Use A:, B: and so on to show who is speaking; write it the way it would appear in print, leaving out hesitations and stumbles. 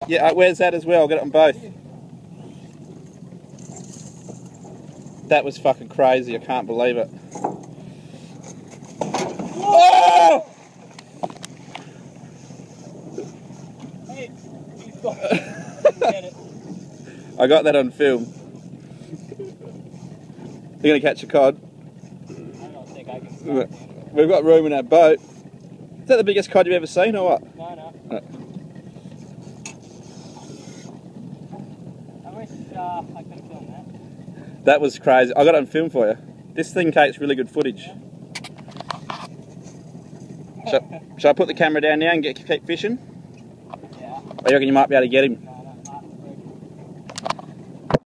A: Yeah, where's that as well? I'll get it on both. That was fucking crazy. I can't believe it. Oh!
B: Hey, he's got it.
A: I got that on film. You're going to catch a cod?
B: I don't think I can start.
A: We've got room in our boat. Is that the biggest cod you've ever seen or what?
B: No.
A: No.
B: I wish I could have filmed that.
A: That was crazy. I got it on film for you. This thing takes really good footage. Shall I put the camera down now and keep fishing?
B: Yeah.
A: Or you reckon you might be able to get him?